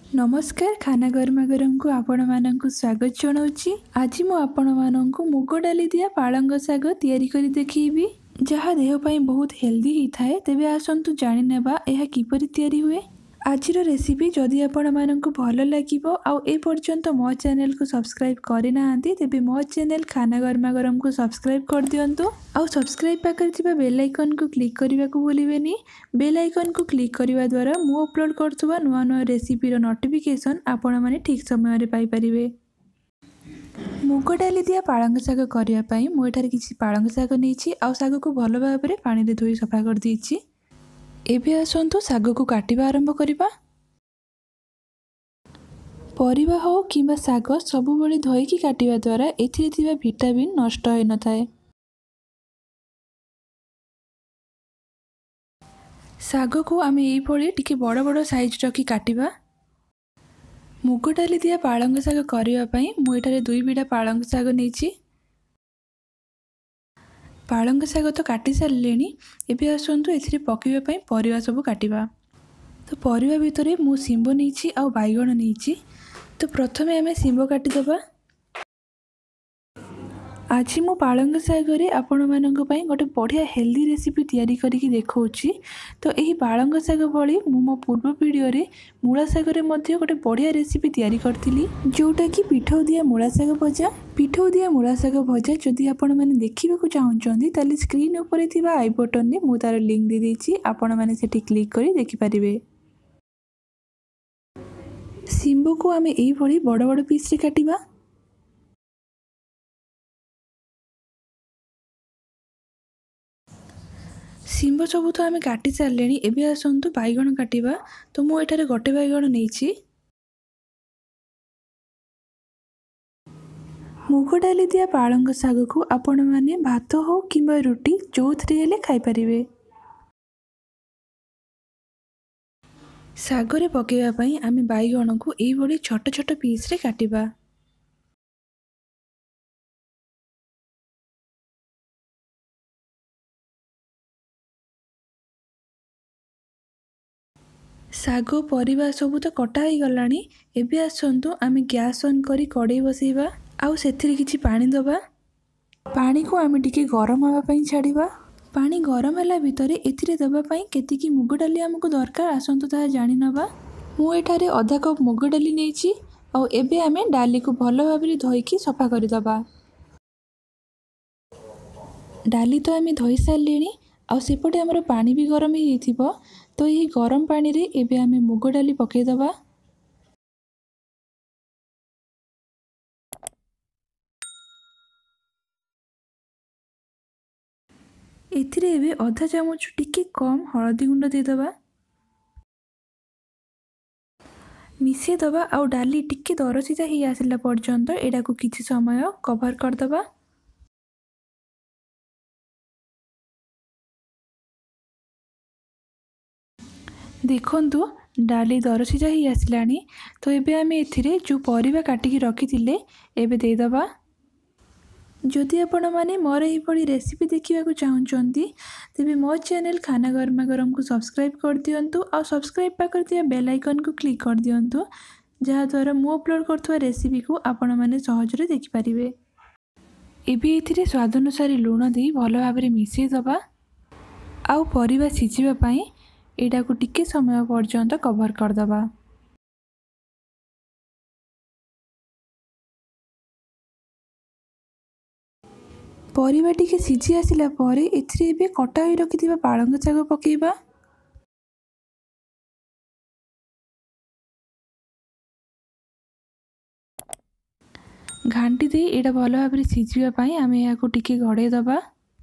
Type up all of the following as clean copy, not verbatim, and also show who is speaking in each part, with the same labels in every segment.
Speaker 1: नमस्कार खाना गरमा गरम को आपण मानक स्वागत जनाऊँगी। आज मु आपण मानक मुग डाली दिया पालंग शाग तैयारी करी देखिबी जहाँ देह ପାଇଁ बहुत हेल्दी होता है। तेबे आसंतु जानि नेबा यह किपरि तैयारी हुए। आजिर रेसिपी जदि आपण मानक भल लागिबो आउ ए पर्यंत मो चैनल को सब्सक्राइब करि नाहंती तेबे मो चैनल खाना गरमा गरम को सब्सक्राइब कर दियंतु आउ सब्सक्राइब पाकर थिबा बेल आइकन को क्लिक करबा को भूलिबेनी। बेल आइकन को क्लिक करबा द्वारा मु अपलोड करथुबा नुआ नुआ रेसिपी रो नोटिफिकेशन आपण माने ठीक समय रे पाई परिबे। मुग डाली दिया पालंग शाग करिया पई मु एठारे किछि पालंग शाग नेछि आउ शाग को भल भाबरे पानी रे धोई सफा कर दीछि। एबे आसंतु शाग को काटिबा आरंभ करिबा। परिबा हो किंबा शाग सबु बळे धोई की काटिबा द्वारा एथिरे थिबा विटामिन नष्ट होय न थाए। शाग को आमे एई भଳି टिके बड़ बड़ साइज रखी काटिबा। मुग डाली दिया पालंग शाग करिया पई मु एठारे 2 बिडा पालंग शाग नेछि। पालंग शाग तो काटी सारलेनी एबे आसंतु एथिरे पकेबा पई परिबा सब काटिबा। तो परिबा भितरे मु सिंबो नेछि आ बाइगण नेछि। तो प्रथमे आमे सिंबो काटी दबा। आज मु पालंग शाग रे आपण मानक पई गोटे बढ़िया हेल्दी रेसिपी तैयारी करिकि देखौछि। तो एही पालंग शाग भଳି मु मो पूर्व वीडियो रे मूला शाग रे मध्ये गोटे बढ़िया रेसिपी तैयारी करथिली जोटा कि पिठौ दिया मूला शाग भजा। पिठौ दिया मूला शाग भजा जदि आपण माने देखिबा को चाहउछन्ती ताले स्क्रीन ऊपर थिबा आई बटन रे मु तार लिंक दे देछि आपण माने सेठी क्लिक करी देखि परिबे। सिंबो को आमे एई भଳି बड़ बड़ पीस रे काटिबा। सिंबो सबु तो आमे काटी सारलेनी एबे आसंतु बाइगण काटिबा। तो मु एठारे गोटे बाइगण नेछि। मुग डाली दिया पालंग शाग को आपण माने भात हो किंबा रोटी जोथरे हेले खाइ परिबे। शाग रे पकेबा पई आमे बाइगण को एई भଳି छोट छोट पीस रे काटिबा। शाग परिबा सबु तो कटा ही गलानी एबे आसंतु आमे गैस ऑन करी कड़ाई बसेबा आउ सेथिरे किछि पानी दबा। पानी को आमे टिके गरम हवा पई छाड़ीबा। पानी गरम होला भितरे एथिरे दबा पई केतिकी मुग डाली हमको दरकार आसंतु ता जानि नबा। मु एठारे आधा कप मुग डाली नेछि आउ एबे आमे डाली को भलो भाबरे धोईकी सफा करि दबा। डाली तो आमे धोई सारलेनी आउ सेपटे हमर पानी भी गरम ही थिबो। तो यही गरम पानी रे एबे आमे मुग डाली पके दबा। एथिरे एबे आधा चामच टिके कम हळदी गुंड दे दबा। मिसे दबा आउ डाली टिके दरसिजा ही आसिला पर्यंत एडा को किछि समय कवर कर दबा। देखंतु डाली दरसिजा ही आसिलानी। तो एबे आमे एथिरे जो परिबा काटिकी रखिथिले एबे दे दबा। जदि आपण माने मोर एही भଳି रेसिपी देखिबा को चाहउछन्ती तेबे मो चैनल खाना गरमा गरम को सब्सक्राइब कर दियंतु और सब्सक्राइब पाकर दिया बेल आइकन को क्लिक कर दियंतु जहा द्वारा मु अपलोड करथुवा रेसिपी को आपण माने सहज रे देखि परिबे। एबे एथिरे स्वाद अनुसार लूण देई भलो भाबरे मिसै दबा आउ परिबा सिझिबा पई एडा को टिके समय पर्यंत कवर कर दबा। परिबा टिके सिझी आसिला परे एथिरे एबे कटा होई रखिथिबा पालंग शाग पकेबा। घांटी दे एडा भलो भाबरे सिझिबा पई आमे याको टिके घडे दबा।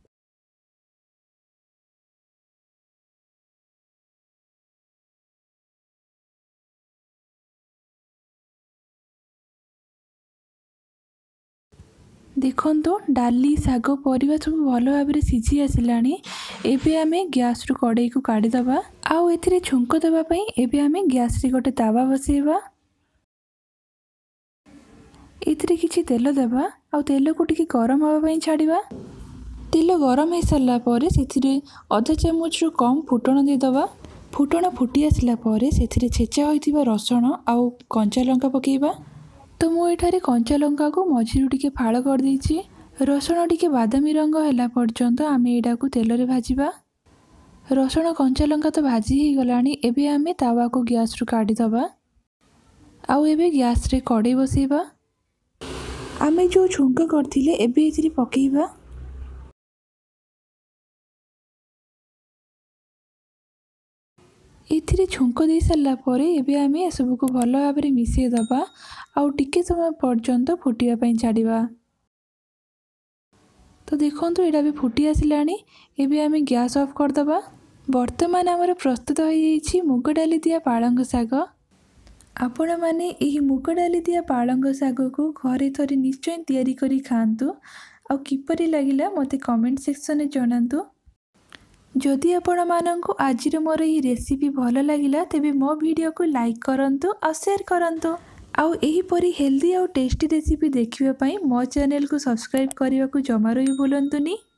Speaker 1: देखंतु डाली शाग परिबा सब भलो भाबरे सिझी आसिलानी एबे आमे गैस रु कड़ाई को काढी दबा आउ एथिरे छुंक दबा पई एबे आमे गैस रे गोटे तावा बसेबा। एथिरे किछि तेल दबा आउ तेल को टिके गरम हवा पई छाड़ीबा। तेल गरम हो सारा पर से आधा चामच रु कम फुटण दे दबा। फुटण फुटी आसला परे सेथिरे छेचा होइथिबा रसुण आउ कंचा लंका पकेइबा। तो मु एठारे कंचा लंका को मझिरु टिके फाळ कर देइछि। रसुण टिके बादामी रंग होला पर्यंत आमे एडा को तेल रे भाजिबा। रसुण कंचा लंका तो भाजी ही गलानी। एबे आमे तावा को गैस रु काढी दबा। आउ एबे गैस रे कड़े बसेइबा। आमे जो छुंक करथिले एबे एथिरे पकेइबा। एथिरे छुंक दे सारला परे एबे आमे ए सब को भलो भाबरे मिसेइ दबा। आउ टिके समय पर्यंत फुटिया पई छाडिबा। तो देखंतु एडा भी फुटी आसिलानी। एबे आमे गैस ऑफ कर दबा। वर्तमान हमर प्रस्तुत हो जाइछि मुग डाली दिया पालंग शाग। आपण माने एही मुग डाली दिया पालंग शाग को घरे थरे निश्चय तैयारी करी खांतु। आउ किपरि लागिला मते कमेंट सेक्शन में जणांतु। जदि आपण मानंकु आजिर मोर एही रेसिपी भलो लागिला तेबे मो वीडियो को लाइक करंतु और शेयर करंतु। आउ एही परी हेल्दी और टेस्टी रेसिपी देखिबा पई मो चैनल को सब्सक्राइब करिवा को जमारो भी भूलंतुनी।